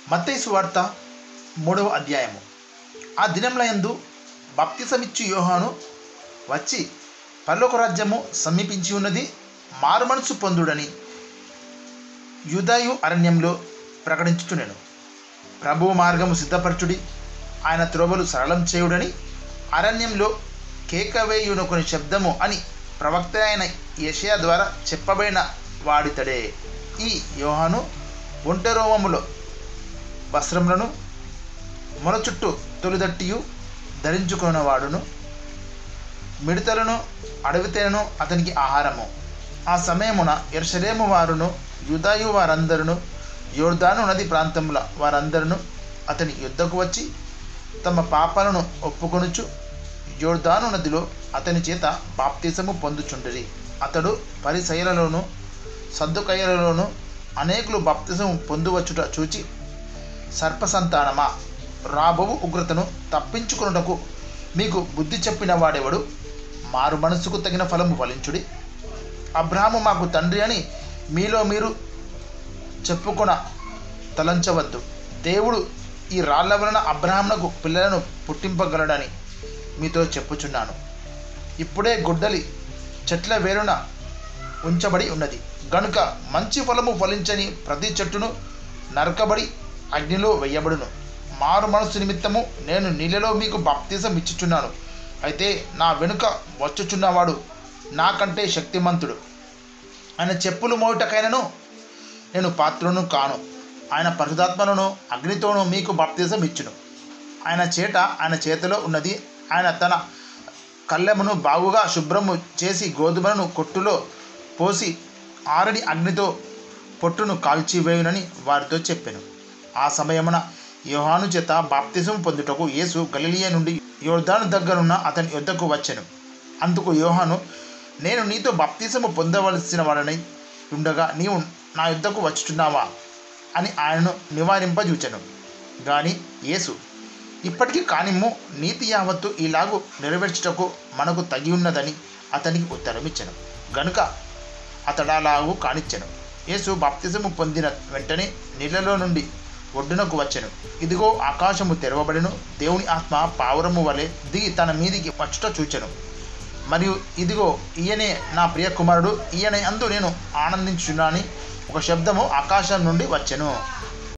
మత్తయి సువార్త 3వ అధ్యాయము. ఆ దినములయందు బాప్తిసమిచ్చు యోహాను వచ్చి పరలోక రాజ్యము సమీపించి ఉన్నది, మారుమనసు పొందుడని యూదాయు అరణ్యంలో ప్రకటించుచుండెను. ప్రభువు మార్గము సిద్ధపరచుడి, ఆయన త్రోవలు సరళం చేయుడని అరణ్యంలో కేకవేయునొకని శబ్దము అని ప్రవక్త అయిన యెషయా ద్వారా చెప్పబడిన వాడితడే. ఈ యోహాను ఒంటెరోమములో వస్త్రములను మొల చుట్టూ తొలిదట్టియు ధరించుకున్నవాడును, మిడతలను అడవితేనను అతనికి ఆహారము. ఆ సమయమున యెరూషలేము వారును యూదాయు వారందరును యోర్దాను నది ప్రాంతముల వారందరును అతని యుద్ధకు వచ్చి తమ పాపాలను ఒప్పుకొనుచు యోర్దాను నదిలో అతని చేత బాప్తిసము పొందుచుండిరి. అతడు పరిసయ్యులలోను సద్దుకయ్యులలోను అనేకులు బాప్తిసము పొందువచ్చుట చూచి, సర్పసంతానమా, రాబోవు ఉగ్రతను తప్పించుకొనుటకు మీకు బుద్ధి చెప్పిన వాడెవడు? మారు మనస్సుకు తగిన ఫలము ఫలించుడి. అబ్రాహాము మాకు తండ్రి అని మీలో మీరు చెప్పుకొన తలంచవద్దు. దేవుడు ఈ రాళ్ల వలన అబ్రాహామునకు పిల్లలను పుట్టింపగలడని మీతో చెప్పుచున్నాను. ఇప్పుడే గొడ్డలి చెట్ల వేరున ఉంచబడి ఉన్నది గనుక మంచి ఫలము ఫలించని ప్రతి చెట్టును నరకబడి అగ్నిలో వేయబడును. మారు మనస్సు నిమిత్తము నేను నీళ్ళలో మీకు బాప్తిసం ఇచ్చుచున్నాను. అయితే నా వెనుక వచ్చుచున్నవాడు నాకంటే శక్తిమంతుడు. ఆయన చెప్పులు మోయుటకైనను నేను పాత్రను కాను. ఆయన పరిశుద్ధాత్మను అగ్నితోనూ మీకు బాప్తిసం ఇచ్చును. ఆయన చేతిలో ఉన్నది. ఆయన తన కళ్ళెమును బాగుగా శుభ్రము చేసి గోధుమలను కొట్టులో పోసి ఆరని అగ్నితో పొట్టును కాల్చివేయునని వారితో చెప్పెను. ఆ సమయమున యోహాను చేత బాప్తిసం పొందుటకు యేసు గలిలయ నుండి యోర్దాను దగ్గరున్న అతని యొద్దకు వచ్చెను. అందుకు యోహాను, నేను నీతో బాప్తిసము పొందవలసిన వాడనై ఉండగా నీవు నా యొద్దకు వచ్చుచున్నావా అని ఆయనను నివారింపజూచెను. గాని యేసు, ఇప్పటికీ కానిమ్ము, నీతి యావత్తు ఈలాగు నెరవేర్చుటకు మనకు తగి ఉన్నదని అతనికి ఉత్తరమిచ్చెను. గనుక అతడలాగు కానిచ్చెను. యేసు బాప్తిసము పొందిన వెంటనే నీళ్లలో నుండి ఒడ్డునకు వచ్చెను. ఇదిగో ఆకాశము తెరవబడెను. దేవుని ఆత్మ పావురము వలె దిగి తన మీదికి వచ్చుట చూచెను. మరియు ఇదిగో ఈయనే నా ప్రియ కుమారుడు, ఈయన యందు నేను ఆనందించుచున్నానని ఒక శబ్దము ఆకాశం నుండి వచ్చెను.